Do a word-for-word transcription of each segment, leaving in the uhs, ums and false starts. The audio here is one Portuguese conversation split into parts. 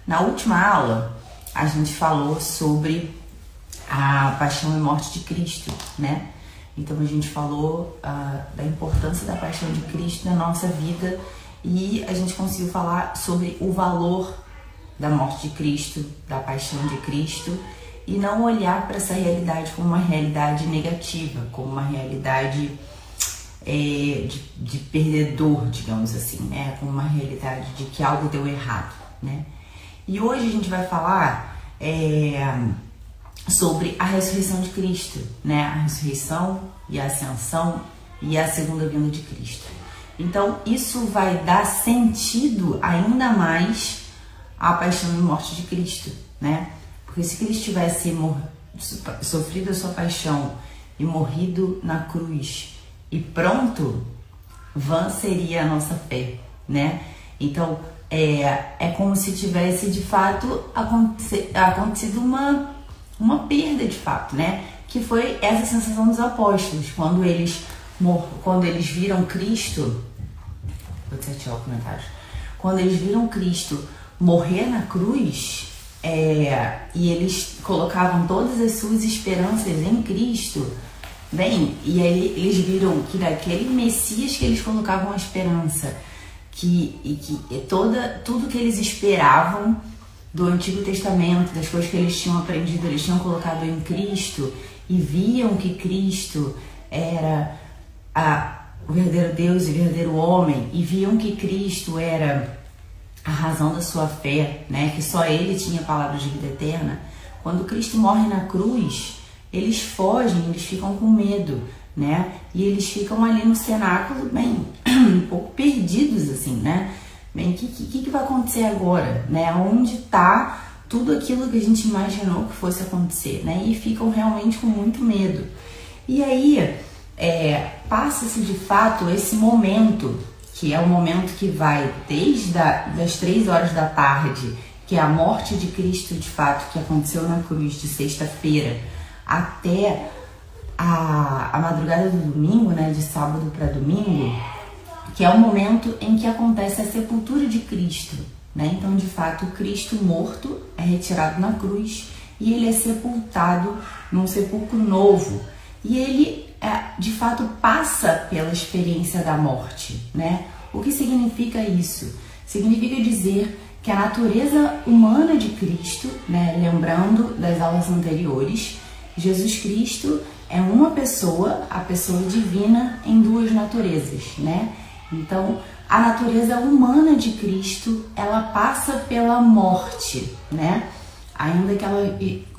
Na última aula, a gente falou sobre a paixão e morte de Cristo, né? Então a gente falou uh, da importância da paixão de Cristo na nossa vida e a gente conseguiu falar sobre o valor da morte de Cristo, da paixão de Cristo, e não olhar para essa realidade como uma realidade negativa, como uma realidade é, de, de perdedor, digamos assim, né? Como uma realidade de que algo deu errado, né? E hoje a gente vai falar é, sobre a ressurreição de Cristo, né? A ressurreição e a ascensão e a segunda vinda de Cristo. Então isso vai dar sentido ainda mais à paixão e morte de Cristo, né? Porque se Cristo tivesse sofrido a sua paixão e morrido na cruz e pronto, vã seria a nossa fé, né? Então é, é como se tivesse de fato acontecido uma, uma perda de fato, né? Que foi essa sensação dos apóstolos, quando eles, quando eles viram Cristo, vou desativar o comentário, quando eles viram Cristo morrer na cruz, é, e eles colocavam todas as suas esperanças em Cristo, bem, e aí eles viram que daquele Messias que eles colocavam a esperança, que, e que e toda, tudo que eles esperavam do Antigo Testamento, das coisas que eles tinham aprendido, eles tinham colocado em Cristo, e viam que Cristo era a, o verdadeiro Deus e o verdadeiro homem, e viam que Cristo era a razão da sua fé, né? Que só Ele tinha a palavra de vida eterna. Quando Cristo morre na cruz, eles fogem, eles ficam com medo, né? E eles ficam ali no cenáculo, bem, um pouco perdidos, assim, né? Bem, o que, que, que vai acontecer agora, né? Onde está tudo aquilo que a gente imaginou que fosse acontecer, né? E ficam realmente com muito medo. E aí, é, passa-se de fato esse momento, que é o momento que vai desde a, das três horas da tarde, que é a morte de Cristo de fato, que aconteceu na cruz de sexta-feira, até a, a madrugada do domingo, né, de sábado para domingo, que é o momento em que acontece a sepultura de Cristo, né? Então, de fato, o Cristo morto é retirado na cruz e ele é sepultado num sepulcro novo. E ele de fato passa pela experiência da morte, né? O que significa isso? Significa dizer que a natureza humana de Cristo, né? Lembrando das aulas anteriores, Jesus Cristo é uma pessoa, a pessoa divina em duas naturezas, né? Então, a natureza humana de Cristo, ela passa pela morte, né? Ainda que ela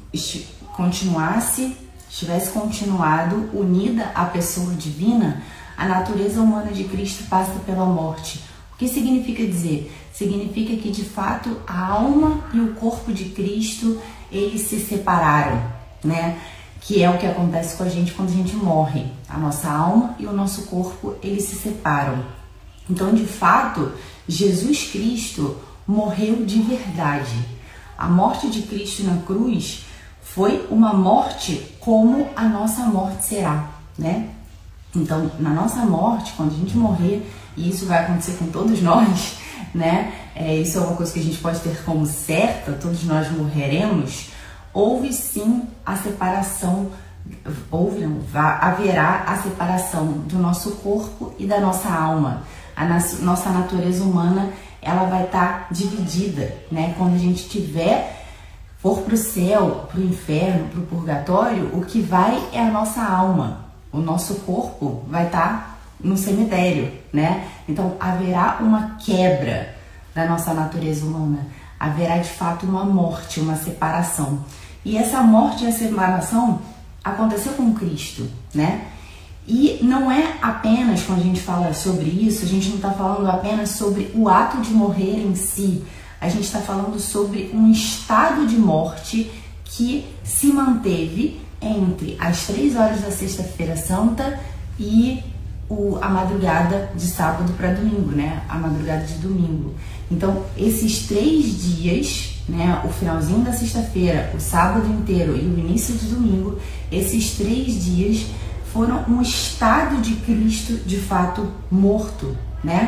continuasse tivesse continuado unida à pessoa divina, a natureza humana de Cristo passa pela morte. O que significa dizer? Significa que, de fato, a alma e o corpo de Cristo, eles se separaram, né? Que é o que acontece com a gente quando a gente morre. A nossa alma e o nosso corpo, eles se separam. Então, de fato, Jesus Cristo morreu de verdade. A morte de Cristo na cruz foi uma morte como a nossa morte será, né? Então, na nossa morte, quando a gente morrer, e isso vai acontecer com todos nós, né? É, isso é uma coisa que a gente pode ter como certa, todos nós morreremos. Houve sim a separação, houve não, haverá a separação do nosso corpo e da nossa alma. A nossa natureza humana, ela vai estar dividida, né? Quando a gente tiver for para o céu, para o inferno, para o purgatório, o que vai é a nossa alma. O nosso corpo vai estar no cemitério, né? Então, haverá uma quebra da nossa natureza humana. Haverá, de fato, uma morte, uma separação. E essa morte e a separação aconteceu com Cristo, né? E não é apenas, quando a gente fala sobre isso, a gente não está falando apenas sobre o ato de morrer em si. A gente está falando sobre um estado de morte que se manteve entre as três horas da sexta-feira santa e o, a madrugada de sábado para domingo, né? A madrugada de domingo. Então, esses três dias, né? O finalzinho da sexta-feira, o sábado inteiro e o início de domingo, esses três dias foram um estado de Cristo de fato morto, né?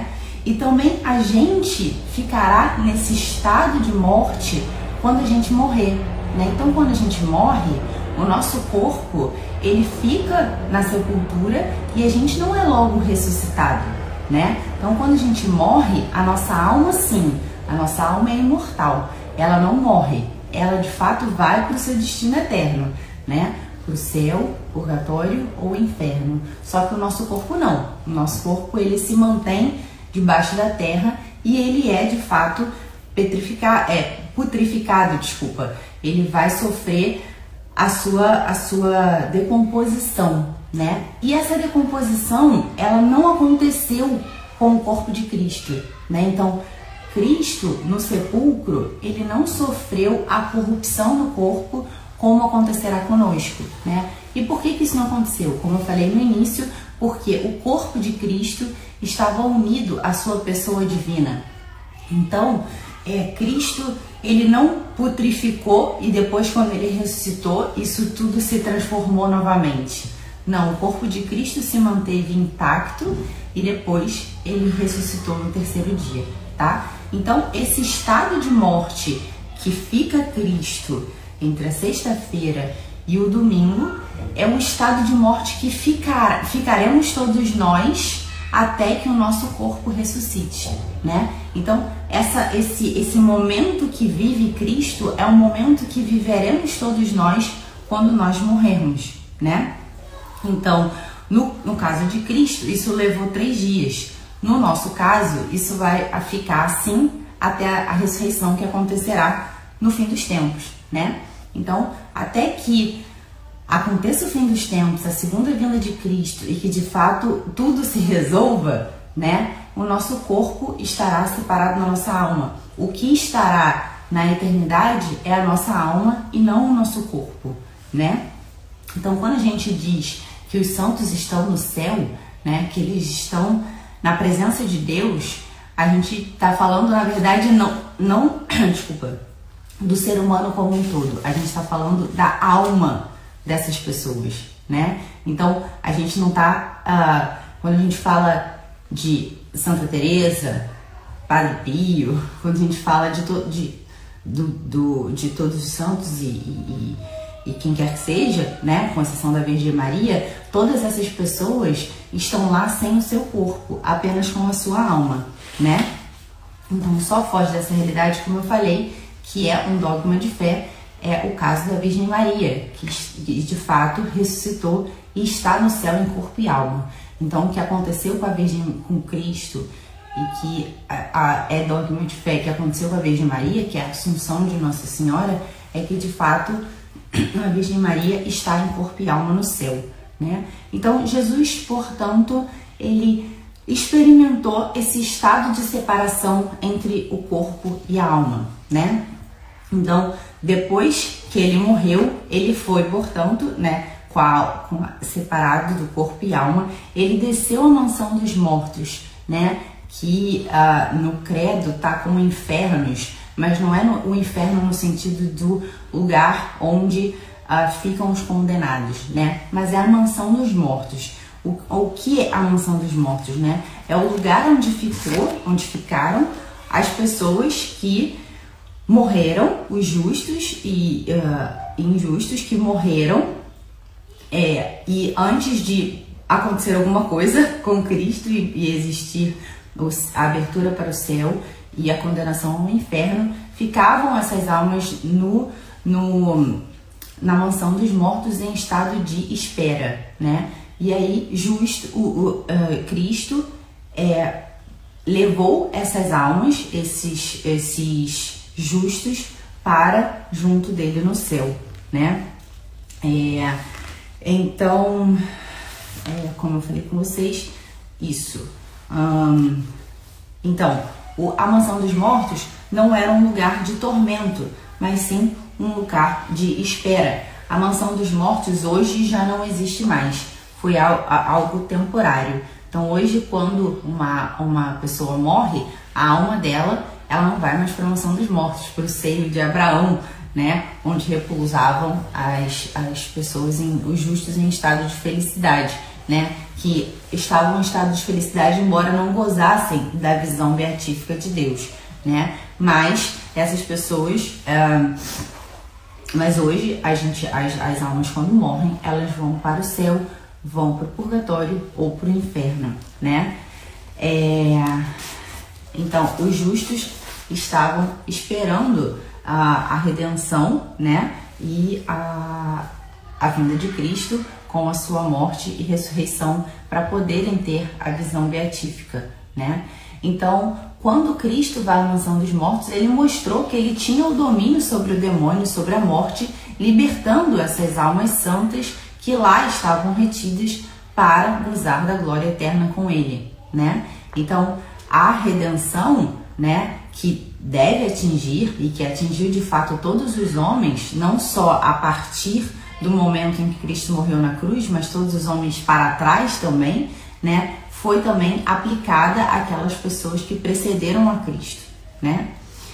E também a gente ficará nesse estado de morte quando a gente morrer, né? Então, quando a gente morre, o nosso corpo, ele fica na sepultura e a gente não é logo ressuscitado, né? Então, quando a gente morre, a nossa alma, sim, a nossa alma é imortal. Ela não morre, ela de fato vai para o seu destino eterno, né? Para o céu, purgatório ou inferno. Só que o nosso corpo não. O nosso corpo, ele se mantém debaixo da terra e ele é de fato petrificado, é putrificado, desculpa. Ele vai sofrer a sua a sua decomposição, né? E essa decomposição, ela não aconteceu com o corpo de Cristo, né? Então, Cristo no sepulcro, ele não sofreu a corrupção do corpo como acontecerá conosco, né? E por que que isso não aconteceu? Como eu falei no início, porque o corpo de Cristo estava unido à sua pessoa divina. Então, é, Cristo, ele não putrificou e depois, quando ele ressuscitou, isso tudo se transformou novamente. Não, o corpo de Cristo se manteve intacto e depois ele ressuscitou no terceiro dia, tá? Então, esse estado de morte que fica Cristo entre a sexta-feira e o domingo é um estado de morte que ficar, ficaremos todos nós até que o nosso corpo ressuscite, né? Então, essa, esse, esse momento que vive Cristo é um momento que viveremos todos nós quando nós morrermos, né? Então, no, no caso de Cristo, isso levou três dias. No nosso caso, isso vai ficar assim até a, a ressurreição que acontecerá no fim dos tempos, né? Então, até que aconteça o fim dos tempos, a segunda vinda de Cristo e que de fato tudo se resolva, né? O nosso corpo estará separado da nossa alma. O que estará na eternidade é a nossa alma e não o nosso corpo, né? Então, quando a gente diz que os santos estão no céu, né? Que eles estão na presença de Deus, a gente está falando, na verdade, não, não, desculpa, do ser humano como um todo. A gente está falando da alma dessas pessoas, né? Então, a gente não tá, uh, quando a gente fala de Santa Teresa, Padre Pio, quando a gente fala de, to, de, do, do, de todos os santos e, e, e quem quer que seja, né? Com exceção da Virgem Maria, todas essas pessoas estão lá sem o seu corpo, apenas com a sua alma, né? Então, só foge dessa realidade, como eu falei, que é um dogma de fé, é o caso da Virgem Maria, que de fato ressuscitou e está no céu em corpo e alma. Então, o que aconteceu com a Virgem, com Cristo, e que a, a, é dogma de fé que aconteceu com a Virgem Maria, que é a Assunção de Nossa Senhora, é que de fato a Virgem Maria está em corpo e alma no céu, né? Então, Jesus, portanto, ele experimentou esse estado de separação entre o corpo e a alma, né? Então, depois que ele morreu, ele foi, portanto, né, com a, com a, separado do corpo e alma, ele desceu à mansão dos mortos, né, que uh, no credo tá como infernos, mas não é no, o inferno no sentido do lugar onde uh, ficam os condenados, né, mas é a mansão dos mortos. O, o que é a mansão dos mortos, né? É o lugar onde ficou, onde ficaram as pessoas que morreram, os justos e uh, injustos que morreram, é, e antes de acontecer alguma coisa com Cristo e, e existir os, a abertura para o céu e a condenação ao inferno, ficavam essas almas no, no, na mansão dos mortos em estado de espera, né? E aí, justo, o, o uh, Cristo é, levou essas almas, esses, esses justos, para junto dele no céu, né? É, então, é, como eu falei com vocês, isso. Hum, então, o, a mansão dos mortos não era um lugar de tormento, mas sim um lugar de espera. A mansão dos mortos hoje já não existe mais. Foi algo temporário. Então, hoje, quando uma, uma pessoa morre, a alma dela, ela não vai mais para a mansão dos mortos, para o seio de Abraão, né? Onde repousavam as, as pessoas, em, os justos em estado de felicidade. né, que estavam em estado de felicidade, embora não gozassem da visão beatífica de Deus, né? Mas essas pessoas, é, mas hoje a gente, as, as almas quando morrem, elas vão para o céu, vão para o purgatório ou para o inferno, né? É, então, os justos estavam esperando a, a redenção, né? E a, a vinda de Cristo com a sua morte e ressurreição para poderem ter a visão beatífica, né? Então, quando Cristo vai à mansão dos mortos, ele mostrou que ele tinha o domínio sobre o demônio, sobre a morte, libertando essas almas santas que lá estavam retidas para gozar da glória eterna com ele, né? Então, a redenção, né, que deve atingir e que atingiu de fato todos os homens, não só a partir do momento em que Cristo morreu na cruz, mas todos os homens para trás também, né, foi também aplicada àquelas pessoas que precederam a Cristo, né?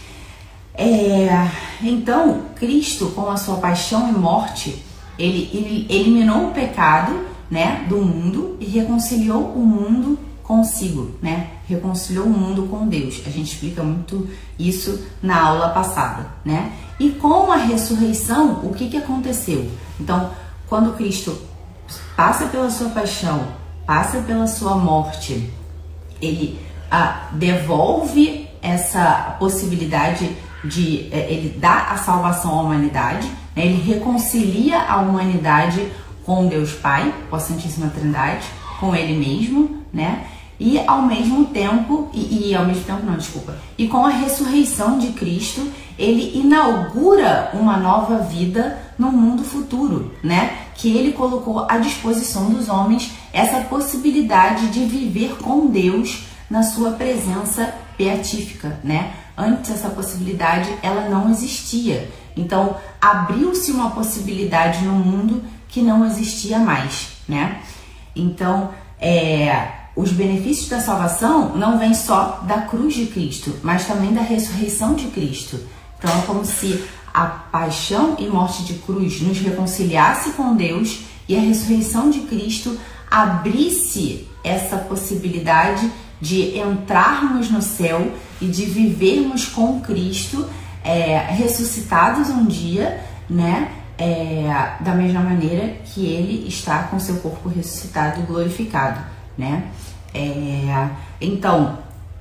É, então, Cristo, com a sua paixão e morte, ele, ele eliminou o pecado, né, do mundo e reconciliou o mundo consigo, né? Reconciliou o mundo com Deus. A gente explica muito isso na aula passada, né? E com a ressurreição, o que que aconteceu? Então, quando Cristo passa pela sua paixão, passa pela sua morte, ele ah, devolve essa possibilidade de, ele dá a salvação à humanidade, né? Ele reconcilia a humanidade com Deus Pai, com a Santíssima Trindade, com ele mesmo, né? E ao mesmo tempo, e, e ao mesmo tempo não, desculpa, e com a ressurreição de Cristo, ele inaugura uma nova vida no mundo futuro, né? Que ele colocou à disposição dos homens essa possibilidade de viver com Deus na sua presença beatífica, né? Antes essa possibilidade, ela não existia. Então, abriu-se uma possibilidade no mundo que não existia mais, né? Então, é... os benefícios da salvação não vêm só da cruz de Cristo, mas também da ressurreição de Cristo. Então é como se a paixão e morte de cruz nos reconciliasse com Deus e a ressurreição de Cristo abrisse essa possibilidade de entrarmos no céu e de vivermos com Cristo, é, ressuscitados um dia, né? É, da mesma maneira que ele está com seu corpo ressuscitado e glorificado, né? É, então,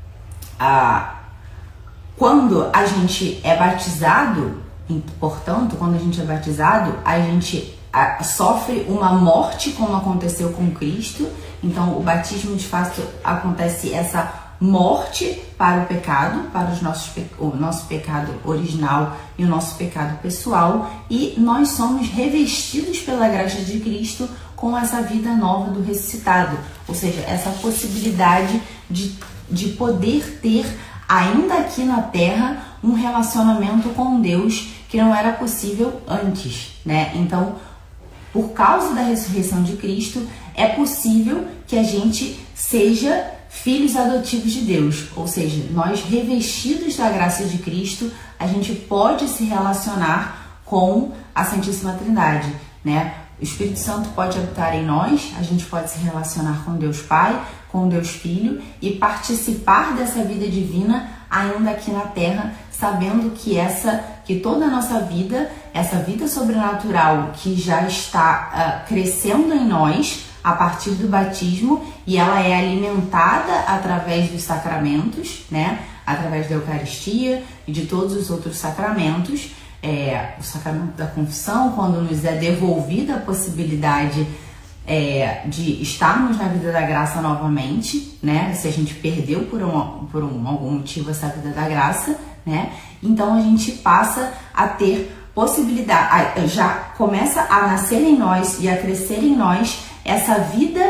a, quando a gente é batizado, portanto, quando a gente é batizado, a gente a, sofre uma morte como aconteceu com Cristo. Então, o batismo de fato acontece essa morte para o pecado, para os nossos, o nosso pecado original e o nosso pecado pessoal, e nós somos revestidos pela graça de Cristo com essa vida nova do ressuscitado, ou seja, essa possibilidade de, de poder ter, ainda aqui na Terra, um relacionamento com Deus que não era possível antes, né? Então, por causa da ressurreição de Cristo, é possível que a gente seja filhos adotivos de Deus, ou seja, nós revestidos da graça de Cristo, a gente pode se relacionar com a Santíssima Trindade, né? O Espírito Santo pode habitar em nós, a gente pode se relacionar com Deus Pai, com Deus Filho e participar dessa vida divina ainda aqui na Terra, sabendo que essa, que toda a nossa vida, essa vida sobrenatural que já está uh, crescendo em nós a partir do batismo, e ela é alimentada através dos sacramentos, né? Através da Eucaristia e de todos os outros sacramentos. É, o sacramento da confissão, quando nos é devolvida a possibilidade é, de estarmos na vida da graça novamente, né? Se a gente perdeu por, um, por um, algum motivo essa vida da graça, né? Então a gente passa a ter possibilidade, já começa a nascer em nós e a crescer em nós essa vida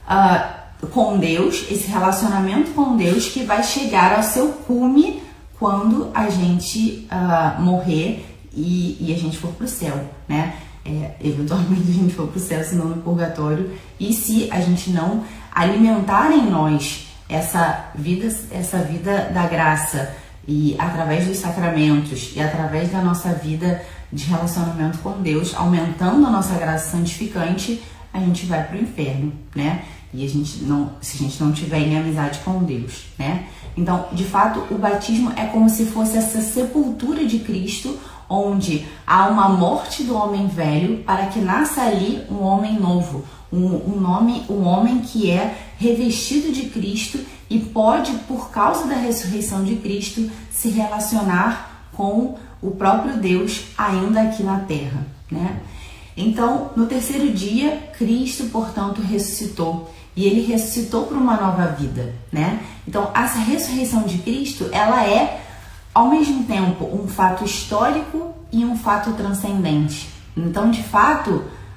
uh, com Deus, esse relacionamento com Deus que vai chegar ao seu cume quando a gente uh, morrer e, e a gente for pro céu, né? É, eventualmente a gente for pro céu, senão no purgatório. E se a gente não alimentar em nós essa vida, essa vida da graça, e através dos sacramentos e através da nossa vida de relacionamento com Deus, aumentando a nossa graça santificante, a gente vai para o inferno, né? E a gente não, se a gente não tiver em amizade com Deus, né? Então, de fato, o batismo é como se fosse essa sepultura de Cristo, onde há uma morte do homem velho para que nasça ali um homem novo, um, um, nome, um homem que é revestido de Cristo e pode, por causa da ressurreição de Cristo, se relacionar com o próprio Deus ainda aqui na terra, né? Então, no terceiro dia, Cristo, portanto, ressuscitou. E ele ressuscitou para uma nova vida, né? Então, essa ressurreição de Cristo, ela é, ao mesmo tempo, um fato histórico e um fato transcendente. Então, de fato,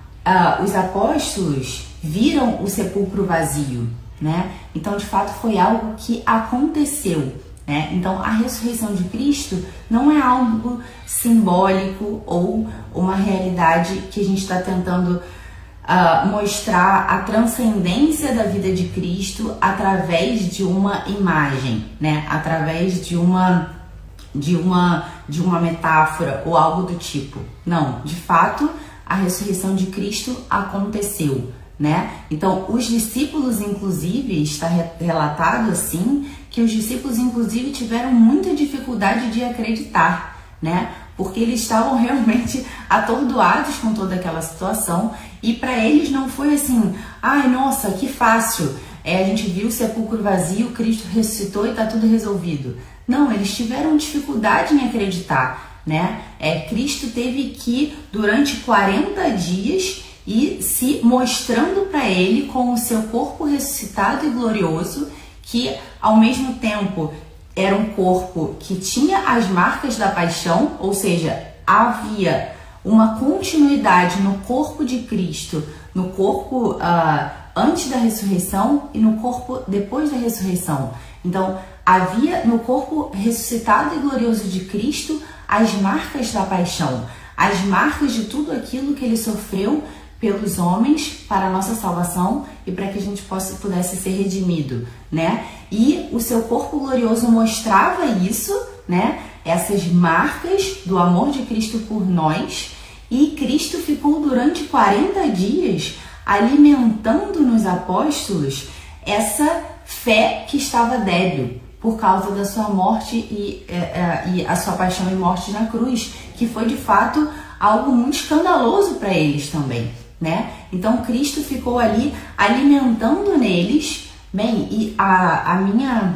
uh, os apóstolos viram o sepulcro vazio, né? Então, de fato, foi algo que aconteceu, né? Então, a ressurreição de Cristo não é algo simbólico ou uma realidade que a gente está tentando Uh, mostrar a transcendência da vida de Cristo através de uma imagem, né? Através de uma, de uma, de uma metáfora ou algo do tipo. Não, de fato, a ressurreição de Cristo aconteceu, né? Então, os discípulos, inclusive, está relatado assim, que os discípulos, inclusive, tiveram muita dificuldade de acreditar, né? Porque eles estavam realmente atordoados com toda aquela situação e para eles não foi assim, ai, nossa, que fácil, é, a gente viu o sepulcro vazio, Cristo ressuscitou e tá tudo resolvido. Não, eles tiveram dificuldade em acreditar, né? É, Cristo teve que, durante quarenta dias, ir se mostrando para ele com o seu corpo ressuscitado e glorioso, que ao mesmo tempo era um corpo que tinha as marcas da paixão, ou seja, havia uma continuidade no corpo de Cristo, no corpo uh, antes da ressurreição e no corpo depois da ressurreição. Então, havia no corpo ressuscitado e glorioso de Cristo as marcas da paixão, as marcas de tudo aquilo que ele sofreu pelos homens para a nossa salvação e para que a gente possa, pudesse ser redimido, né? E o seu corpo glorioso mostrava isso, né? Essas marcas do amor de Cristo por nós, e Cristo ficou durante quarenta dias alimentando nos apóstolos essa fé que estava débil por causa da sua morte e, é, e a sua paixão e morte na cruz, que foi de fato algo muito escandaloso para eles também, né? Então Cristo ficou ali alimentando neles, bem, e a, a minha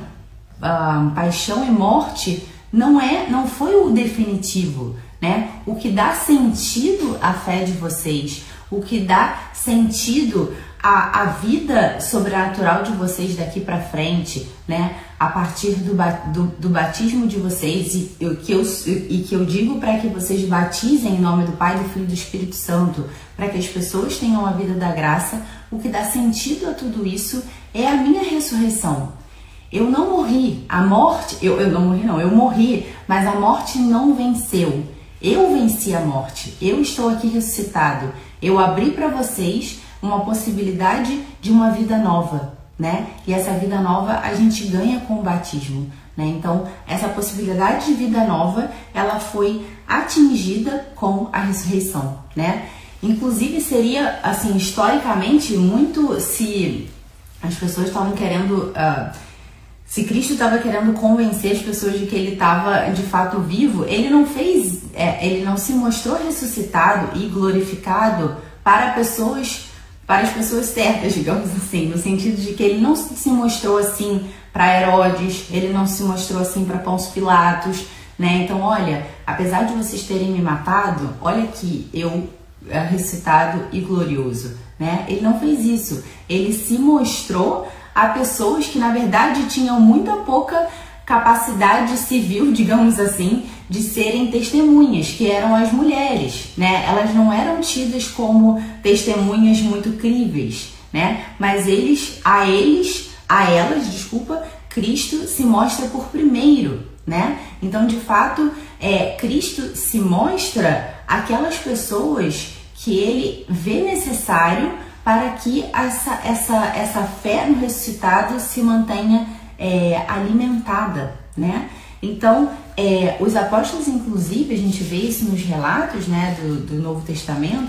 a paixão e morte não é, não foi o definitivo, né? O que dá sentido à fé de vocês, o que dá sentido à, à vida sobrenatural de vocês daqui para frente, né? A partir do, do, do batismo de vocês, e, eu, que eu, e que eu digo para que vocês batizem em nome do Pai, do Filho e do Espírito Santo, para que as pessoas tenham a vida da graça, o que dá sentido a tudo isso é a minha ressurreição. Eu não morri, a morte, eu, eu não morri não, eu morri, mas a morte não venceu. Eu venci a morte, eu estou aqui ressuscitado, eu abri para vocês uma possibilidade de uma vida nova, né? E essa vida nova a gente ganha com o batismo, né? Então, essa possibilidade de vida nova, ela foi atingida com a ressurreição, né? Inclusive, seria, assim, historicamente, muito se as pessoas estavam querendo... Uh, Se Cristo estava querendo convencer as pessoas de que ele estava de fato vivo, ele não fez, é, ele não se mostrou ressuscitado e glorificado para pessoas, para as pessoas certas, digamos assim, no sentido de que ele não se mostrou assim para Herodes, ele não se mostrou assim para Pôncio Pilatos, né? Então, olha, apesar de vocês terem me matado, olha aqui, eu é, ressuscitado e glorioso, né? Ele não fez isso, ele se mostrou a pessoas que, na verdade, tinham muita pouca capacidade civil, digamos assim, de serem testemunhas, que eram as mulheres, né? Elas não eram tidas como testemunhas muito críveis, né? Mas eles, a eles, a elas, desculpa, Cristo se mostra por primeiro, né? Então, de fato, é, Cristo se mostra àquelas pessoas que ele vê necessário para que essa, essa, essa fé no ressuscitado se mantenha é, alimentada, né? Então, é, os apóstolos, inclusive, a gente vê isso nos relatos, né, do, do Novo Testamento,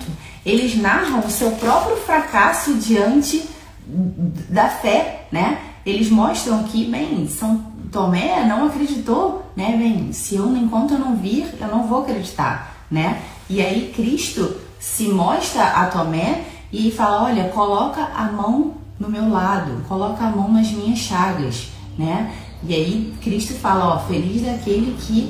eles narram o seu próprio fracasso diante da fé, né? Eles mostram que, bem, São Tomé não acreditou, né? Bem, se eu, enquanto eu não vir, eu não vou acreditar, né? E aí Cristo se mostra a Tomé e fala, olha, coloca a mão no meu lado, coloca a mão nas minhas chagas, né? E aí Cristo fala, ó, feliz daquele que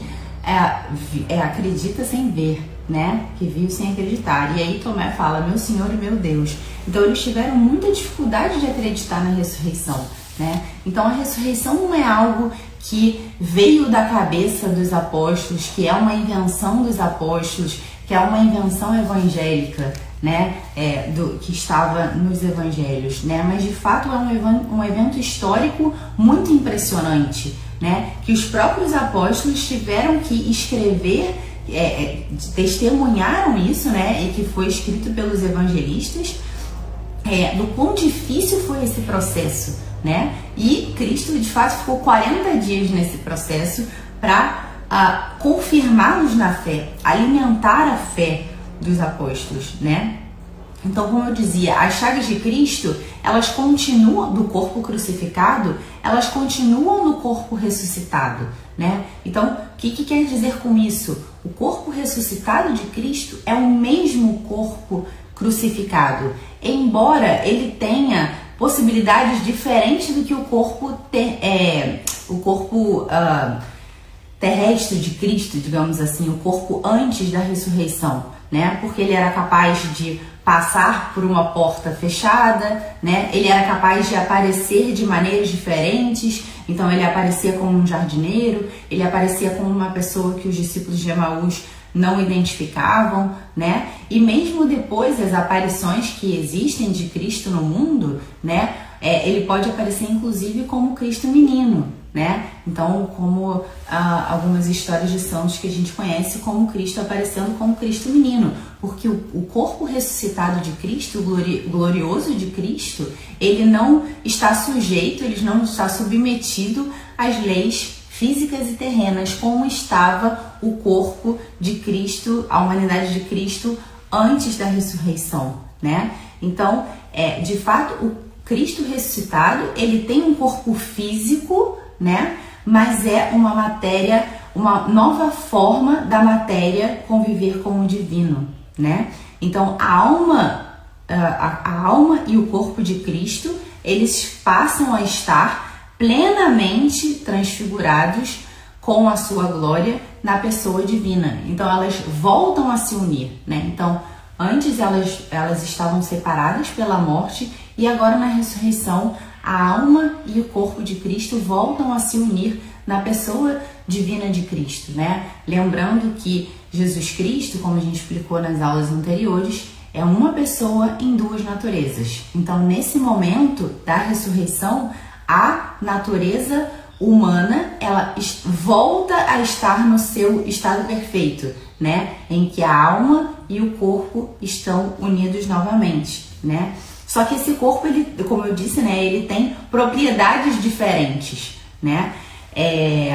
é, é, acredita sem ver, né? Que viu sem acreditar. E aí Tomé fala, meu Senhor e meu Deus. Então eles tiveram muita dificuldade de acreditar na ressurreição, né? Então a ressurreição não é algo que veio da cabeça dos apóstolos, que é uma invenção dos apóstolos, que é uma invenção evangélica, né, é, do, que estava nos evangelhos, né, mas de fato é um, um evento histórico muito impressionante, né, que os próprios apóstolos tiveram que escrever, é, é, testemunharam isso, né, e que foi escrito pelos evangelistas, é, do quão difícil foi esse processo, né, e Cristo de fato ficou quarenta dias nesse processo para a confirmá-los na fé, alimentar a fé dos apóstolos, né? Então, como eu dizia, as chagas de Cristo, elas continuam do corpo crucificado, elas continuam no corpo ressuscitado, né? Então, o que, que quer dizer com isso? O corpo ressuscitado de Cristo é o mesmo corpo crucificado, embora ele tenha possibilidades diferentes do que o corpo ter, é, o corpo uh, terrestre de Cristo, digamos assim, o corpo antes da ressurreição, né? Porque ele era capaz de passar por uma porta fechada, né? Ele era capaz de aparecer de maneiras diferentes. Então ele aparecia como um jardineiro, ele aparecia como uma pessoa que os discípulos de Emaús não identificavam, né? E mesmo depois das aparições que existem de Cristo no mundo, né? É, ele pode aparecer inclusive como Cristo menino, né? Então, como ah, algumas histórias de santos que a gente conhece como Cristo aparecendo como Cristo menino, porque o, o corpo ressuscitado de Cristo, o glori, glorioso de Cristo, ele não está sujeito, ele não está submetido às leis físicas e terrenas, como estava o corpo de Cristo, a humanidade de Cristo antes da ressurreição, né? Então, é, de fato, o Cristo ressuscitado, ele tem um corpo físico, né? Mas é uma matéria, uma nova forma da matéria conviver com o divino, né? Então, a alma, a, a alma e o corpo de Cristo, eles passam a estar plenamente transfigurados com a sua glória na pessoa divina. Então, elas voltam a se unir, né? Então, antes elas, elas estavam separadas pela morte e agora na ressurreição a alma e o corpo de Cristo voltam a se unir na pessoa divina de Cristo, né? Lembrando que Jesus Cristo, como a gente explicou nas aulas anteriores, é uma pessoa em duas naturezas. Então, nesse momento da ressurreição, a natureza humana, ela volta a estar no seu estado perfeito, né? Em que a alma e o corpo estão unidos novamente, né? Só que esse corpo, ele, como eu disse, né, ele tem propriedades diferentes, né? É,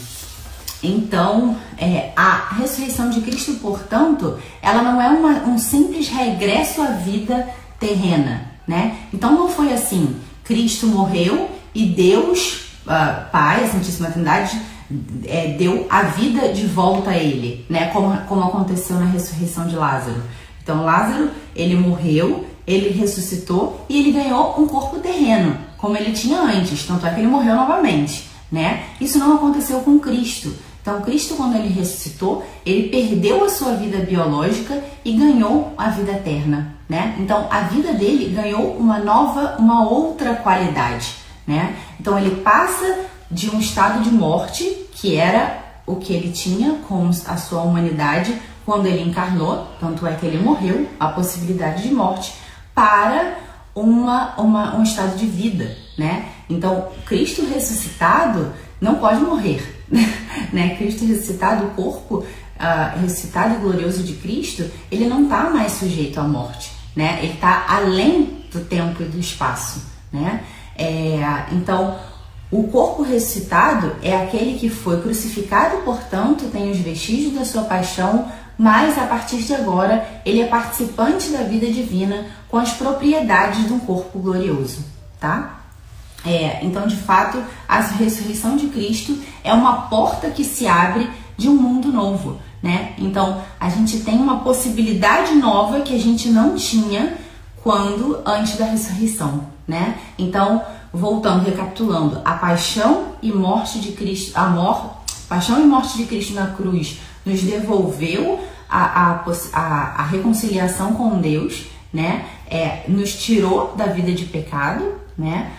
então, é, a ressurreição de Cristo, portanto, ela não é uma, um simples regresso à vida terrena, né? Então, não foi assim, Cristo morreu e Deus, uh, Pai, a Santíssima Trindade, é, deu a vida de volta a ele, né? Como, como aconteceu na ressurreição de Lázaro. Então, Lázaro, ele morreu, ele ressuscitou e ele ganhou um corpo terreno, como ele tinha antes, tanto é que ele morreu novamente, né? Isso não aconteceu com Cristo. Então, Cristo, quando ele ressuscitou, ele perdeu a sua vida biológica e ganhou a vida eterna, né? Então, a vida dele ganhou uma nova, uma outra qualidade, né? Então, ele passa de um estado de morte, que era o que ele tinha com a sua humanidade quando ele encarnou, tanto é que ele morreu, a possibilidade de morte, para uma, uma, um estado de vida, né? Então, Cristo ressuscitado não pode morrer, né? Cristo ressuscitado, o corpo uh, ressuscitado e glorioso de Cristo, ele não está mais sujeito à morte, né? Ele está além do tempo e do espaço, né? É, então, o corpo ressuscitado é aquele que foi crucificado, portanto, tem os vestígios da sua paixão, mas a partir de agora ele é participante da vida divina com as propriedades de um corpo glorioso, tá? É, então, de fato, a ressurreição de Cristo é uma porta que se abre de um mundo novo, né? Então, a gente tem uma possibilidade nova que a gente não tinha quando antes da ressurreição, né? Então, voltando, recapitulando, a paixão e morte de Cristo, a mor, paixão e morte de Cristo na cruz nos devolveu a, a, a, a reconciliação com Deus, né? É, nos tirou da vida de pecado, né?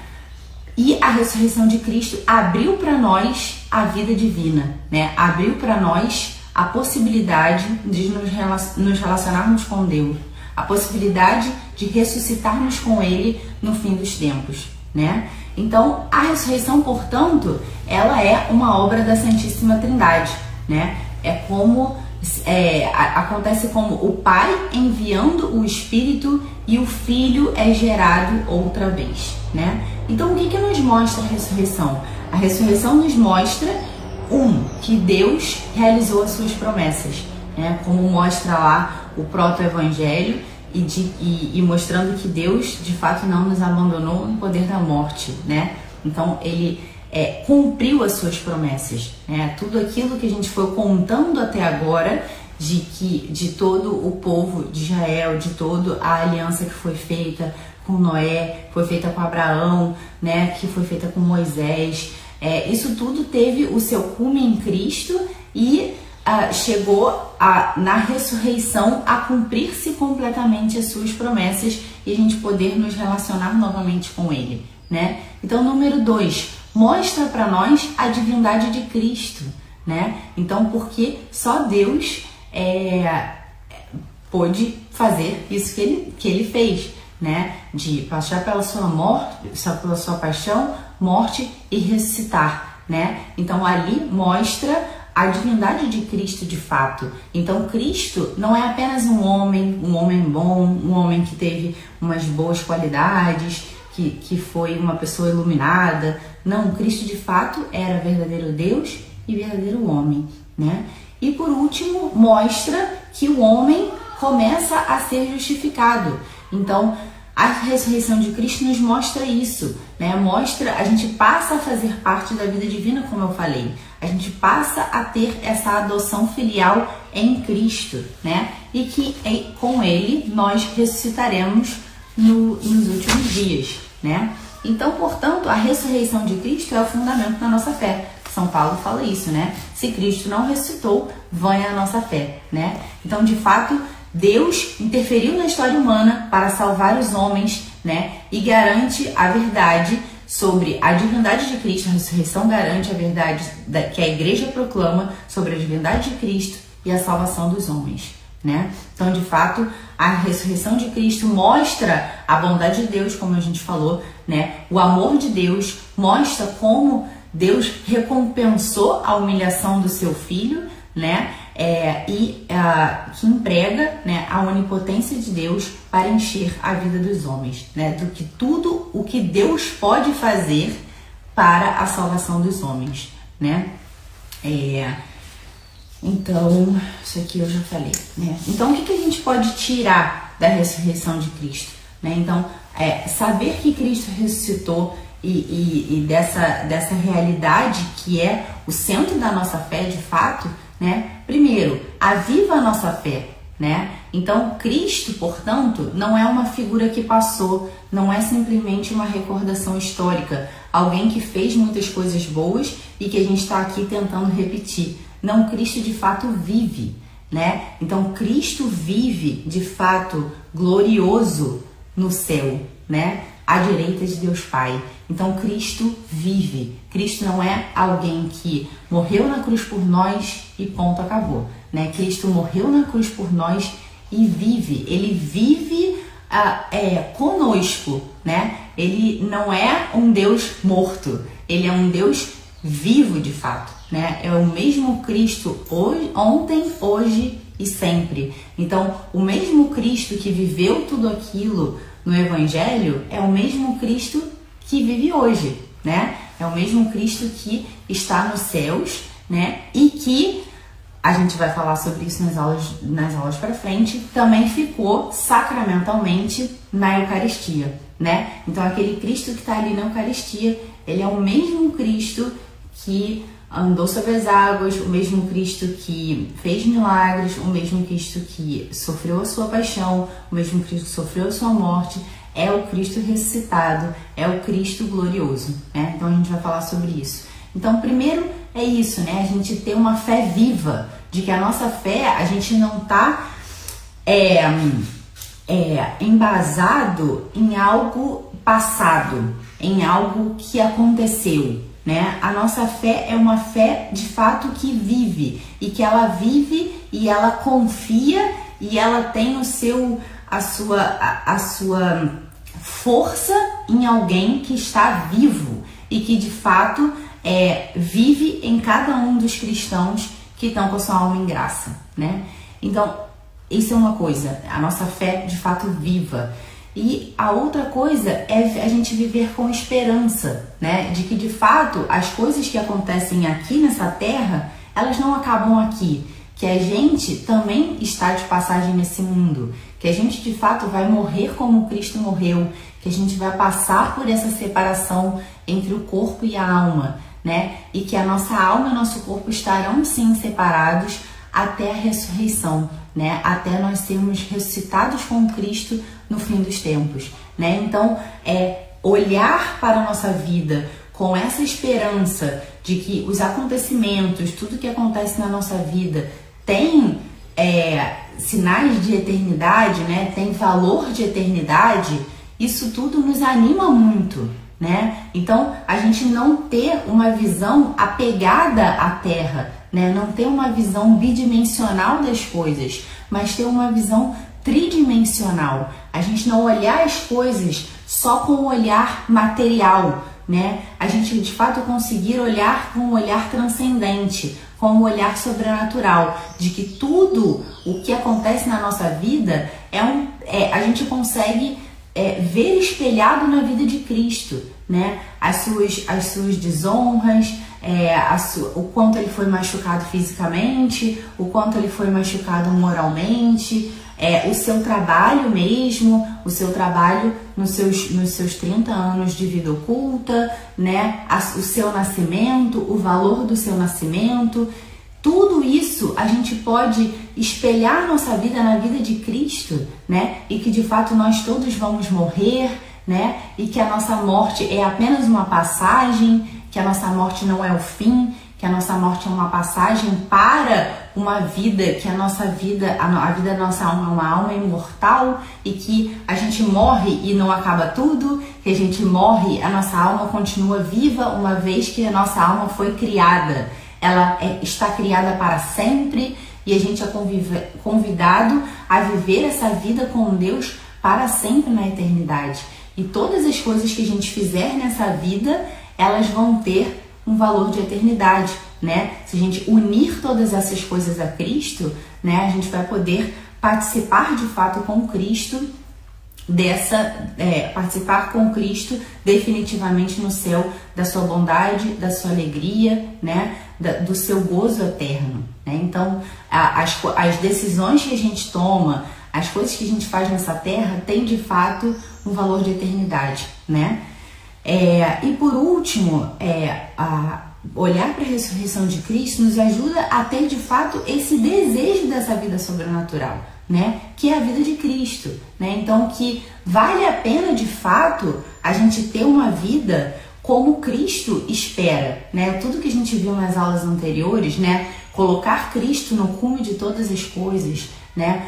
E a ressurreição de Cristo abriu para nós a vida divina, né? Abriu para nós a possibilidade de nos relacionarmos com Deus, a possibilidade de ressuscitarmos com Ele no fim dos tempos, né? Então, a ressurreição, portanto, ela é uma obra da Santíssima Trindade, né? É como é, acontece como o Pai enviando o Espírito e o Filho é gerado outra vez, né? Então, o que que nos mostra a ressurreição? A ressurreição nos mostra, um, que Deus realizou as suas promessas, né? Como mostra lá o proto-evangelho e, de, e, e mostrando que Deus, de fato, não nos abandonou no poder da morte, né? Então, Ele é, cumpriu as suas promessas, né? Tudo aquilo que a gente foi contando até agora, de que de todo o povo de Israel, de toda a aliança que foi feita com Noé, foi feita com Abraão, né, que foi feita com Moisés, é, isso tudo teve o seu cume em Cristo e ah, chegou a, na ressurreição a cumprir-se completamente as suas promessas e a gente poder nos relacionar novamente com Ele, né? Então, número dois, mostra para nós a divindade de Cristo, né? Então, porque só Deus é, pôde fazer isso que ele, que ele fez, né? De passar pela sua morte, pela sua paixão, morte e ressuscitar, né? Então ali mostra a divindade de Cristo de fato. Então Cristo não é apenas um homem, um homem bom, um homem que teve umas boas qualidades, que, que foi uma pessoa iluminada. Não, Cristo de fato era verdadeiro Deus e verdadeiro homem, né? E por último, mostra que o homem começa a ser justificado. Então, a ressurreição de Cristo nos mostra isso, né? Mostra, a gente passa a fazer parte da vida divina, como eu falei. A gente passa a ter essa adoção filial em Cristo, né? E que com Ele nós ressuscitaremos no, nos últimos dias, né? Então, portanto, a ressurreição de Cristo é o fundamento da nossa fé. São Paulo fala isso, né? Se Cristo não ressuscitou, vã é a nossa fé, né? Então, de fato, Deus interferiu na história humana para salvar os homens, né? E garante a verdade sobre a divindade de Cristo. A ressurreição garante a verdade que a igreja proclama sobre a divindade de Cristo e a salvação dos homens, né? Então, de fato, a ressurreição de Cristo mostra a bondade de Deus, como a gente falou, né? O amor de Deus mostra como Deus recompensou a humilhação do seu filho, né? É, e uh, que emprega, né, a onipotência de Deus para encher a vida dos homens, né? Do que tudo o que Deus pode fazer para a salvação dos homens, né? É, então, isso aqui eu já falei, né? Então, o que, que a gente pode tirar da ressurreição de Cristo, né? Então, é, saber que Cristo ressuscitou e, e, e dessa, dessa realidade que é o centro da nossa fé, de fato, né? Primeiro, aviva a nossa fé, né? Então, Cristo, portanto, não é uma figura que passou, não é simplesmente uma recordação histórica, alguém que fez muitas coisas boas e que a gente está aqui tentando repetir. Não, Cristo de fato vive, né? Então, Cristo vive de fato glorioso no céu, né? À direita de Deus Pai. Então, Cristo vive. Cristo não é alguém que morreu na cruz por nós e ponto, acabou, né? Cristo morreu na cruz por nós e vive. Ele vive uh, é, conosco, né? Ele não é um Deus morto. Ele é um Deus vivo de fato, né? É o mesmo Cristo hoje, ontem, hoje e sempre. Então, o mesmo Cristo que viveu tudo aquilo no Evangelho é o mesmo Cristo que vive hoje, né? É o mesmo Cristo que está nos céus, né? E que a gente vai falar sobre isso nas aulas, nas aulas para frente, também ficou sacramentalmente na Eucaristia, né? Então aquele Cristo que está ali na Eucaristia, ele é o mesmo Cristo que andou sobre as águas, o mesmo Cristo que fez milagres, o mesmo Cristo que sofreu a sua paixão, o mesmo Cristo que sofreu a sua morte, é o Cristo ressuscitado, é o Cristo glorioso, né? Então a gente vai falar sobre isso. Então, primeiro é isso, né? A gente ter uma fé viva, de que a nossa fé, a gente não tá é, é, embasado em algo passado, em algo que aconteceu, né? A nossa fé é uma fé de fato que vive, e que ela vive e ela confia e ela tem o seu, a sua, a, a sua força em alguém que está vivo e que de fato é, vive em cada um dos cristãos que estão com a sua alma em graça, né? Então, isso é uma coisa, a nossa fé de fato viva. E a outra coisa é a gente viver com esperança, né? De que de fato as coisas que acontecem aqui nessa terra, elas não acabam aqui. Que a gente também está de passagem nesse mundo. Que a gente de fato vai morrer como Cristo morreu. Que a gente vai passar por essa separação entre o corpo e a alma, né? E que a nossa alma e o nosso corpo estarão sim separados até a ressurreição, né? Até nós sermos ressuscitados com Cristo no fim dos tempos, né? Então, é olhar para a nossa vida com essa esperança de que os acontecimentos, tudo que acontece na nossa vida tem é, sinais de eternidade, né? Tem valor de eternidade. Isso tudo nos anima muito, né? Então, a gente não ter uma visão apegada à Terra, né? Não ter uma visão bidimensional das coisas, mas ter uma visão tridimensional. A gente não olhar as coisas só com o olhar material, né? A gente de fato conseguir olhar com um olhar transcendente, com um olhar sobrenatural, de que tudo o que acontece na nossa vida é um, é, a gente consegue é, ver espelhado na vida de Cristo, né? As suas, as suas desonras, é, a sua, o quanto ele foi machucado fisicamente, o quanto ele foi machucado moralmente, é, o seu trabalho mesmo, o seu trabalho nos seus, nos seus trinta anos de vida oculta, né? A, o seu nascimento, o valor do seu nascimento. Tudo isso a gente pode espelhar nossa vida na vida de Cristo, né? E que de fato nós todos vamos morrer, né? E que a nossa morte é apenas uma passagem, que a nossa morte não é o fim, que a nossa morte é uma passagem para uma vida, que a nossa vida, a vida da nossa alma é uma alma imortal, e que a gente morre e não acaba tudo, que a gente morre, a nossa alma continua viva, uma vez que a nossa alma foi criada. Ela é, está criada para sempre, e a gente é convive, convidado a viver essa vida com Deus para sempre na eternidade. E todas as coisas que a gente fizer nessa vida, elas vão ter um valor de eternidade, né? Se a gente unir todas essas coisas a Cristo, né, a gente vai poder participar de fato com Cristo dessa, é, participar com Cristo definitivamente no céu da sua bondade, da sua alegria, né, da, do seu gozo eterno, né? Então, a, as, as decisões que a gente toma, as coisas que a gente faz nessa terra, tem de fato um valor de eternidade, né? É, e por último, é, a, olhar para a ressurreição de Cristo nos ajuda a ter de fato esse desejo dessa vida sobrenatural, né? Que é a vida de Cristo, né? Então, que vale a pena de fato a gente ter uma vida como Cristo espera, né? Tudo que a gente viu nas aulas anteriores, né? Colocar Cristo no cume de todas as coisas, né?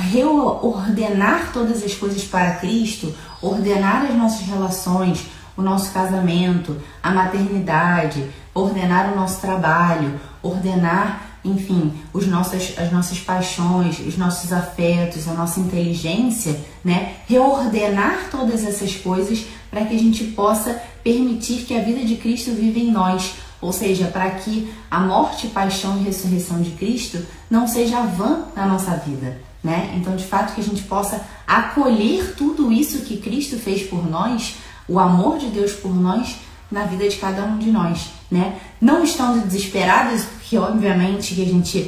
Reordenar todas as coisas para Cristo, ordenar as nossas relações, o nosso casamento, a maternidade, ordenar o nosso trabalho, ordenar, enfim, os nossos, as nossas paixões, os nossos afetos, a nossa inteligência, né? Reordenar todas essas coisas para que a gente possa permitir que a vida de Cristo viva em nós, ou seja, para que a morte, paixão e ressurreição de Cristo não seja vã na nossa vida, né? Então, de fato, que a gente possa acolher tudo isso que Cristo fez por nós, o amor de Deus por nós, na vida de cada um de nós, né? Não estando desesperados, porque obviamente que a gente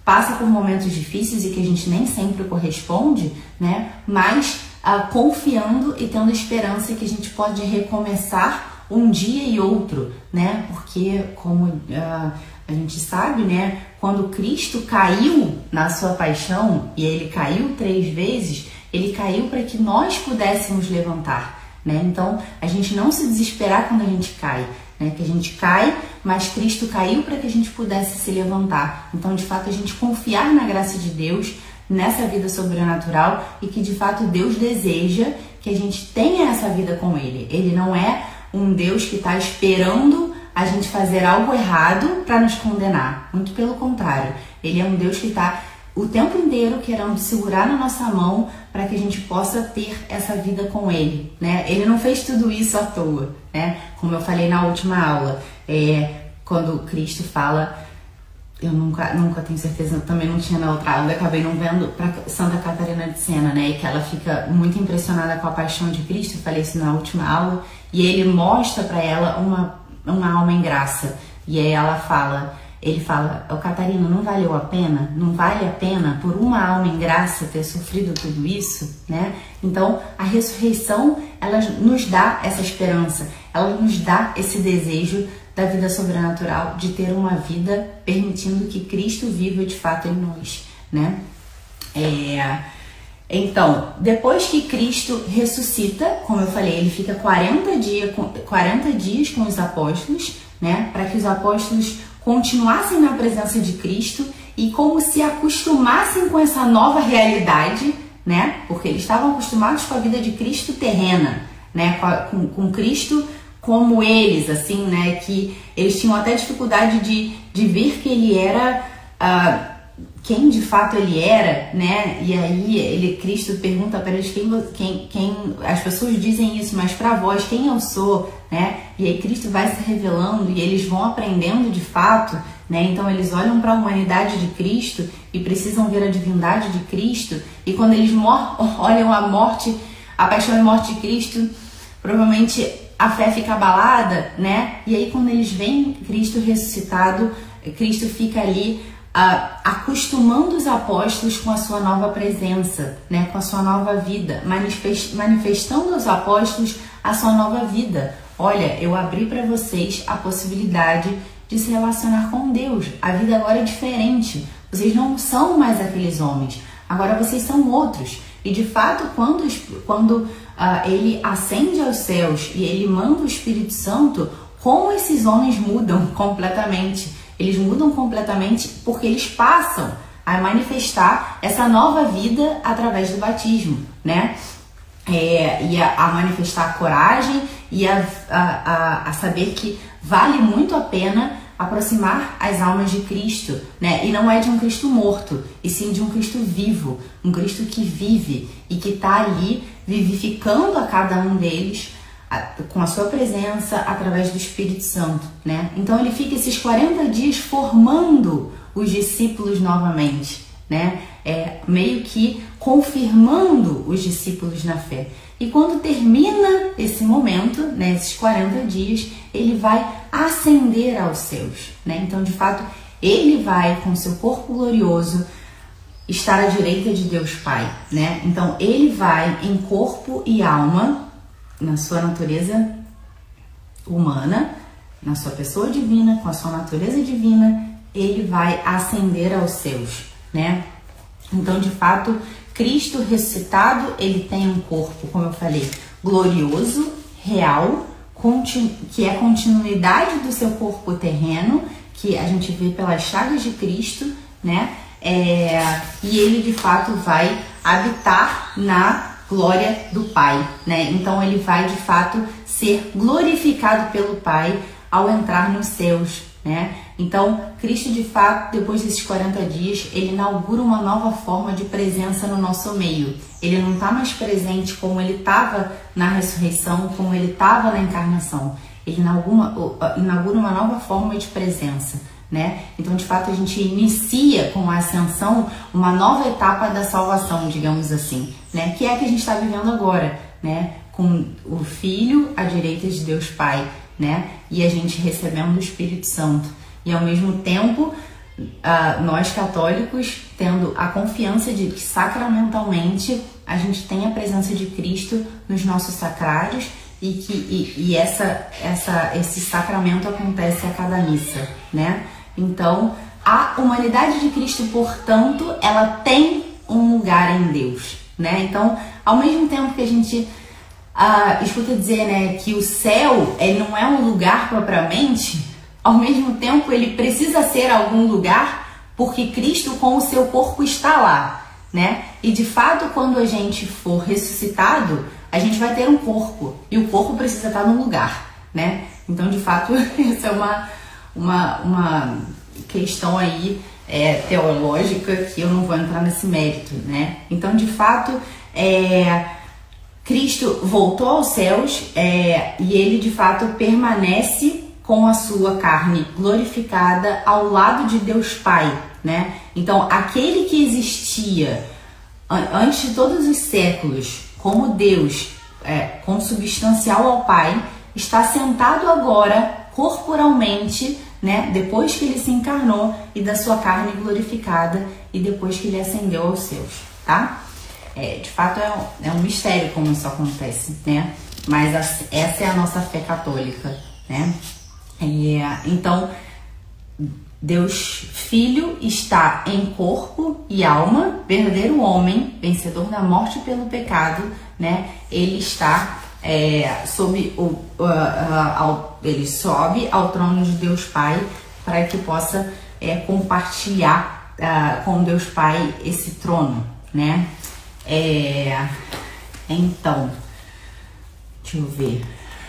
passa por momentos difíceis e que a gente nem sempre corresponde, né? Mas uh, confiando e tendo esperança que a gente pode recomeçar um dia e outro, né? Porque, como uh, a gente sabe, né? Quando Cristo caiu na sua paixão, e ele caiu três vezes, ele caiu para que nós pudéssemos levantar, né? Então, a gente não se desesperar quando a gente cai, né? Que a gente cai, mas Cristo caiu para que a gente pudesse se levantar. Então, de fato, a gente confiar na graça de Deus, nessa vida sobrenatural, e que, de fato, Deus deseja que a gente tenha essa vida com Ele. Ele não é um Deus que está esperando a gente fazer algo errado para nos condenar. Muito pelo contrário. Ele é um Deus que está o tempo inteiro querendo segurar na nossa mão para que a gente possa ter essa vida com Ele, né? Ele não fez tudo isso à toa, né? Como eu falei na última aula, é, quando Cristo fala, eu nunca, nunca tenho certeza, eu também não tinha na outra aula, eu acabei não vendo, para Santa Catarina de Sena, né? E que ela fica muito impressionada com a paixão de Cristo, eu falei isso na última aula, e ele mostra para ela uma, uma alma em graça, e aí ela fala... Ele fala, ô Catarina, não valeu a pena? Não vale a pena por uma alma em graça ter sofrido tudo isso, né? Então, a ressurreição, ela nos dá essa esperança, ela nos dá esse desejo da vida sobrenatural, de ter uma vida permitindo que Cristo viva de fato em nós, né? É... Então, depois que Cristo ressuscita, como eu falei, ele fica quarenta dias com, quarenta dias com os apóstolos, né? Para que os apóstolos continuassem na presença de Cristo e como se acostumassem com essa nova realidade, né? Porque eles estavam acostumados com a vida de Cristo terrena, né? Com, com Cristo como eles, assim, né? Que eles tinham até dificuldade de, de ver que ele era uh, quem de fato ele era, né? E aí ele, Cristo pergunta para eles quem, quem, quem as pessoas dizem isso, mas para vós quem eu sou, né? E aí Cristo vai se revelando e eles vão aprendendo de fato, né? Então eles olham para a humanidade de Cristo e precisam ver a divindade de Cristo, e quando eles olham a morte, a paixão e morte de Cristo, provavelmente a fé fica abalada, né? E aí quando eles veem Cristo ressuscitado, Cristo fica ali Uh, acostumando os apóstolos com a sua nova presença, né, com a sua nova vida, manifest, manifestando aos apóstolos a sua nova vida. Olha, eu abri para vocês a possibilidade de se relacionar com Deus. A vida agora é diferente. Vocês não são mais aqueles homens. Agora vocês são outros. E de fato, quando, quando uh, ele ascende aos céus e ele manda o Espírito Santo, como esses homens mudam completamente. Eles mudam completamente porque eles passam a manifestar essa nova vida através do batismo, né? É, e a, a manifestar a coragem e a, a, a, a saber que vale muito a pena aproximar as almas de Cristo, né? E não é de um Cristo morto, e sim de um Cristo vivo, um Cristo que vive e que está ali vivificando a cada um deles com a sua presença através do Espírito Santo, né? Então ele fica esses quarenta dias formando os discípulos novamente, né? É, meio que confirmando os discípulos na fé. E quando termina esse momento, né, esses quarenta dias, ele vai ascender aos céus, né? Então, de fato, ele vai com seu corpo glorioso estar à direita de Deus Pai, né? Então, ele vai em corpo e alma, na sua natureza humana, na sua pessoa divina, com a sua natureza divina, ele vai ascender aos céus, né? Então, de fato, Cristo ressuscitado, ele tem um corpo, como eu falei, glorioso, real, que é a continuidade do seu corpo terreno, que a gente vê pelas chagas de Cristo, né? É, e ele, de fato, vai habitar na glória do Pai, né? Então ele vai de fato ser glorificado pelo Pai ao entrar nos céus, né? Então Cristo de fato, depois desses quarenta dias, ele inaugura uma nova forma de presença no nosso meio. Ele não está mais presente como ele estava na ressurreição, como ele estava na encarnação. Ele inaugura, inaugura uma nova forma de presença, né? Então, de fato, a gente inicia com a ascensão uma nova etapa da salvação, digamos assim, né? Que é a que a gente está vivendo agora, né? Com o Filho à direita de Deus Pai, né? E a gente recebendo o Espírito Santo. E ao mesmo tempo, uh, nós católicos tendo a confiança de que sacramentalmente a gente tem a presença de Cristo nos nossos sacrários e que e, e essa, essa, esse sacramento acontece a cada missa, né? Então, a humanidade de Cristo, portanto, ela tem um lugar em Deus, né? Então, ao mesmo tempo que a gente uh, escuta dizer, né, que o céu ele não é um lugar propriamente, ao mesmo tempo ele precisa ser algum lugar porque Cristo com o seu corpo está lá, né? E de fato, quando a gente for ressuscitado, a gente vai ter um corpo e o corpo precisa estar num lugar, né? Então, de fato, essa é uma, uma, uma questão aí é, teológica que eu não vou entrar nesse mérito, né? Então, de fato, é, Cristo voltou aos céus é, e ele, de fato, permanece com a sua carne glorificada ao lado de Deus Pai, né? Então, aquele que existia antes de todos os séculos como Deus, é, consubstancial ao Pai, está sentado agora corporalmente, né? Depois que ele se encarnou e da sua carne glorificada e depois que ele ascendeu aos céus, tá? É, de fato é um, é um mistério como isso acontece, né? Mas a, essa é a nossa fé católica, né? É, então, Deus Filho está em corpo e alma, verdadeiro homem, vencedor da morte pelo pecado, né? Ele está é, sob o, uh, uh, ao, ele sobe ao trono de Deus Pai para que possa é, compartilhar uh, com Deus Pai esse trono, né? É, então, deixa eu ver.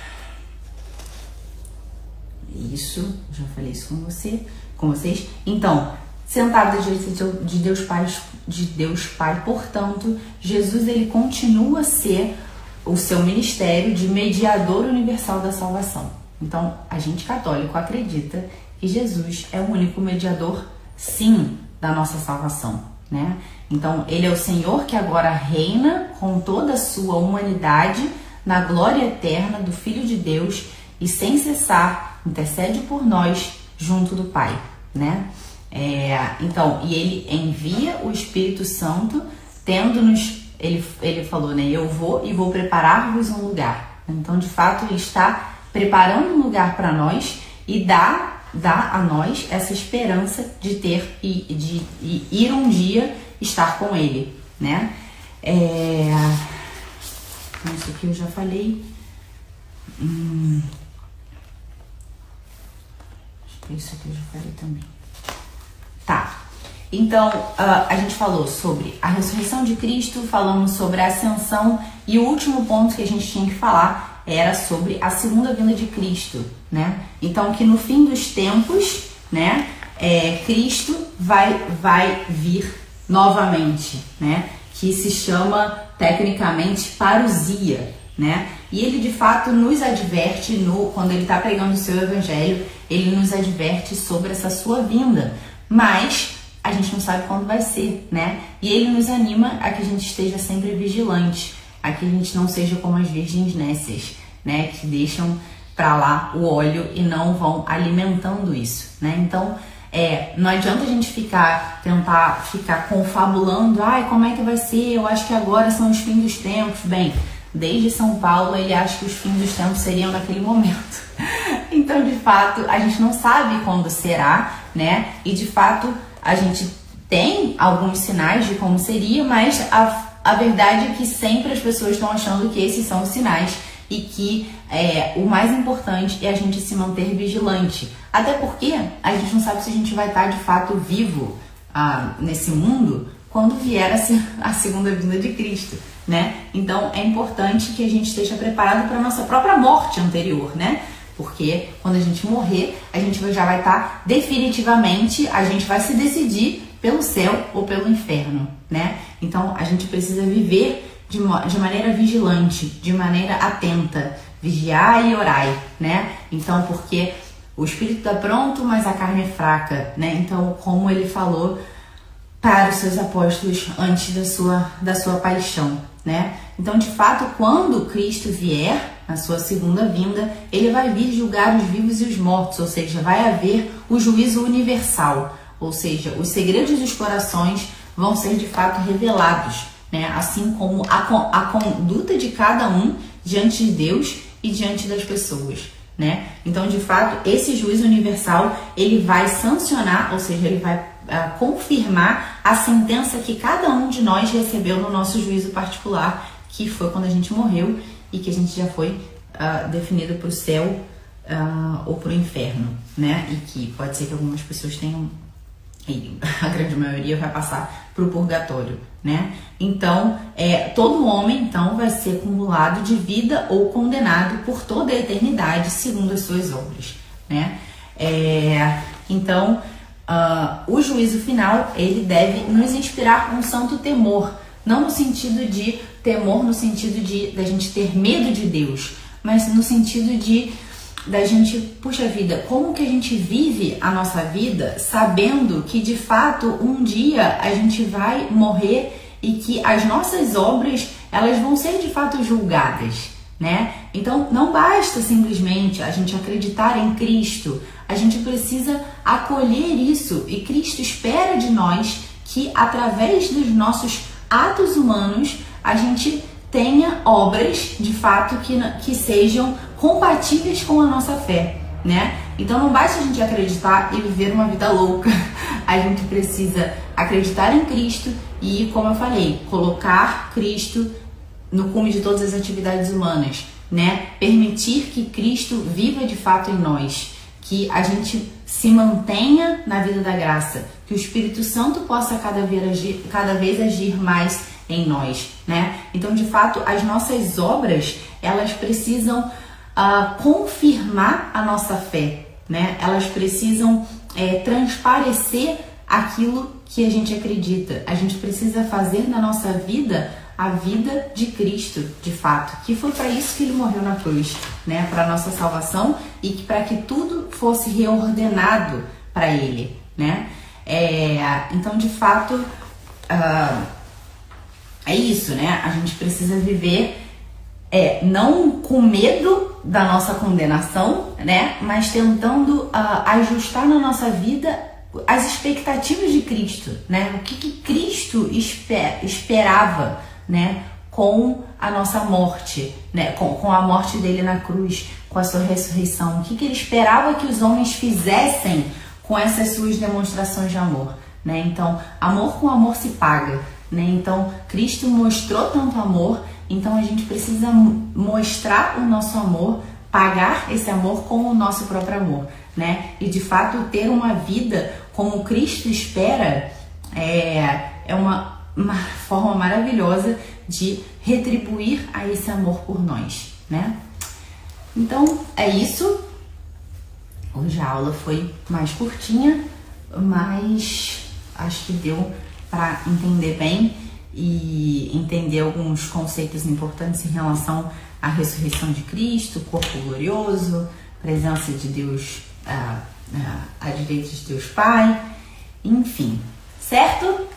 Isso, já falei isso com você, com vocês. Então, sentado à direita de Deus Pai, de Deus Pai, portanto, Jesus ele continua a ser o seu ministério de mediador universal da salvação. Então, a gente católico acredita que Jesus é o único mediador, sim, da nossa salvação, né? Então, ele é o Senhor que agora reina com toda a sua humanidade na glória eterna do Filho de Deus e sem cessar intercede por nós junto do Pai, né? É, então, e ele envia o Espírito Santo, tendo-nos, ele, ele falou, né? Eu vou e vou preparar-vos um lugar. Então, de fato, ele está preparando um lugar para nós e dá, dá a nós essa esperança de ter e de, de ir um dia estar com ele, né? É, isso aqui eu já falei. Hum, Isso aqui eu já falei também. Tá. Então, uh, a gente falou sobre a ressurreição de Cristo, falamos sobre a ascensão e o último ponto que a gente tinha que falar era sobre a segunda vinda de Cristo, né? Então, que no fim dos tempos, né, é, Cristo vai, vai vir novamente, né? Que se chama tecnicamente parousia, né? E ele de fato nos adverte, no, quando ele está pregando o seu evangelho, ele nos adverte sobre essa sua vinda, mas a gente não sabe quando vai ser, né? E ele nos anima a que a gente esteja sempre vigilante, a que a gente não seja como as virgens nécias, né? Que deixam para lá o óleo e não vão alimentando isso, né? Então, é, não adianta a gente ficar, tentar ficar confabulando, ai, como é que vai ser? Eu acho que agora são os fins dos tempos. Bem, desde São Paulo ele acha que os fins dos tempos seriam naquele momento. Então, de fato, a gente não sabe quando será, né? E de fato, a gente tem alguns sinais de como seria, mas a, a verdade é que sempre as pessoas estão achando que esses são os sinais e que é, o mais importante é a gente se manter vigilante. Até porque a gente não sabe se a gente vai estar de fato vivo ah, nesse mundo quando vier a, a segunda vinda de Cristo, né? Então é importante que a gente esteja preparado para a nossa própria morte anterior, né? Porque quando a gente morrer, a gente já vai estar definitivamente, a gente vai se decidir pelo céu ou pelo inferno, né? Então a gente precisa viver de, de maneira vigilante, de maneira atenta, vigiar e orar, né? Então, porque o espírito está pronto, mas a carne é fraca, né? Então, como ele falou para os seus apóstolos antes da sua, da sua paixão, né? Então, de fato, quando Cristo vier, na sua segunda vinda, ele vai vir julgar os vivos e os mortos, ou seja, vai haver o juízo universal, ou seja, os segredos dos corações vão ser de fato revelados, né? Assim como a, a conduta de cada um diante de Deus e diante das pessoas, né? Então, de fato, esse juízo universal, ele vai sancionar, ou seja, ele vai uh, confirmar a sentença que cada um de nós recebeu no nosso juízo particular, que foi quando a gente morreu e que a gente já foi uh, definido para o céu uh, ou para o inferno, né? E que pode ser que algumas pessoas tenham, e a grande maioria vai passar para o purgatório, né? Então, é, todo homem, então, vai ser acumulado de vida ou condenado por toda a eternidade, segundo as suas obras, né? É, então, uh, o juízo final, ele deve nos inspirar um santo temor, não no sentido de temor, no sentido de da gente ter medo de Deus, mas no sentido de da gente, puxa vida, como que a gente vive a nossa vida sabendo que de fato um dia a gente vai morrer e que as nossas obras, elas vão ser de fato julgadas, né? Então não basta simplesmente a gente acreditar em Cristo, a gente precisa acolher isso, e Cristo espera de nós que através dos nossos atos humanos a gente tenha obras de fato que, que sejam compatíveis com a nossa fé, né? Então não basta a gente acreditar e viver uma vida louca, a gente precisa acreditar em Cristo e, como eu falei, colocar Cristo no cume de todas as atividades humanas, né? Permitir que Cristo viva de fato em nós, que a gente se mantenha na vida da graça, que o Espírito Santo possa cada vez agir, cada vez agir mais em nós, né? Então, de fato, as nossas obras, elas precisam uh, confirmar a nossa fé, né? Elas precisam é, transparecer aquilo que a gente acredita. A gente precisa fazer na nossa vida a vida de Cristo, de fato, que foi para isso que ele morreu na cruz, né? Para nossa salvação e que para que tudo fosse reordenado para ele, né? É, então, de fato, uh, é isso, né? A gente precisa viver é, não com medo da nossa condenação, né? Mas tentando uh, ajustar na nossa vida as expectativas de Cristo, né? O que, que Cristo esper, esperava, né? Com a nossa morte, né? Com, com a morte dele na cruz, com a sua ressurreição. O que, que ele esperava que os homens fizessem com essas suas demonstrações de amor, né? Então, amor com amor se paga, né? Então, Cristo mostrou tanto amor, então a gente precisa mostrar o nosso amor, pagar esse amor com o nosso próprio amor, né? E de fato ter uma vida como Cristo espera é, é uma, uma forma maravilhosa de retribuir a esse amor por nós, né? Então é isso. Hoje a aula foi mais curtinha, mas acho que deu para entender bem e entender alguns conceitos importantes em relação à ressurreição de Cristo, corpo glorioso, presença de Deus à, à, à direita de Deus Pai, enfim, certo?